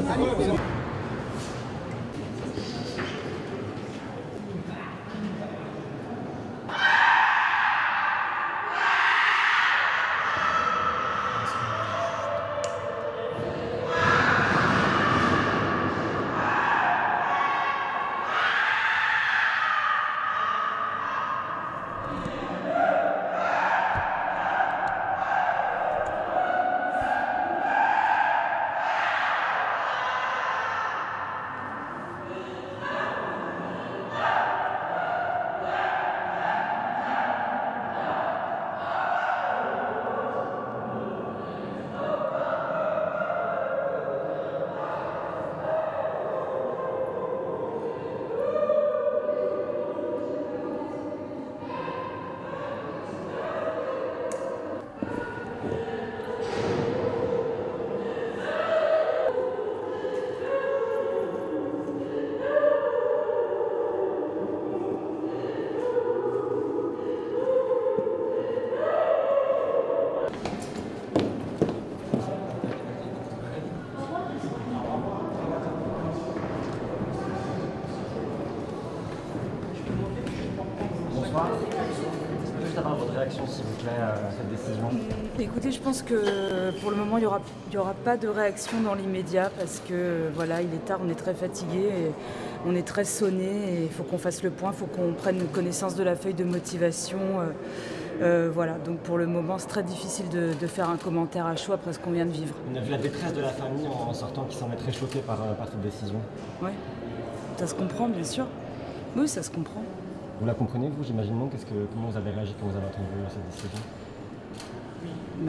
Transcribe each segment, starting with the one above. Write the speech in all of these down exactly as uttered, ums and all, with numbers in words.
Bonsoir. Je peux juste avoir votre réaction, s'il vous plaît, à cette décision? Écoutez, je pense que pour le moment, il n'y aura, il y aura pas de réaction dans l'immédiat parce que voilà, il est tard, on est très fatigué, et on est très sonné et il faut qu'on fasse le point, il faut qu'on prenne connaissance de la feuille de motivation. Euh, euh, voilà, donc pour le moment, c'est très difficile de, de faire un commentaire à chaud après ce qu'on vient de vivre. On a vu la détresse de la famille en sortant qui semble très choquée par, par cette décision. Oui, ça se comprend, bien sûr. Oui, ça se comprend. Vous la comprenez, vous, j'imagine non? Qu'est-ce que, comment vous avez réagi quand vous avez entendu cette décision? Bah...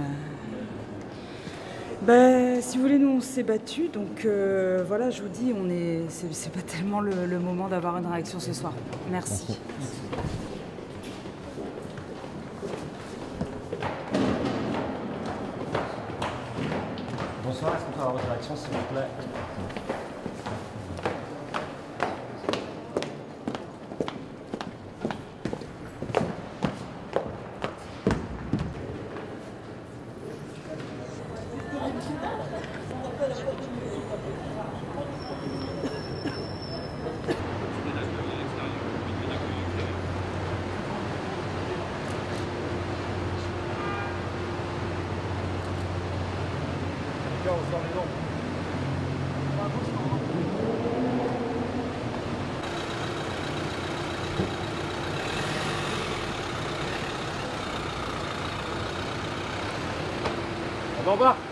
Bah, si vous voulez, nous on s'est battus, donc euh, voilà, je vous dis, on est, c'est, c'est pas tellement le, le moment d'avoir une réaction ce soir. Merci. Merci. Bonsoir, est-ce qu'on peut avoir votre réaction, s'il vous plaît? On sort les nombres. On va en bas.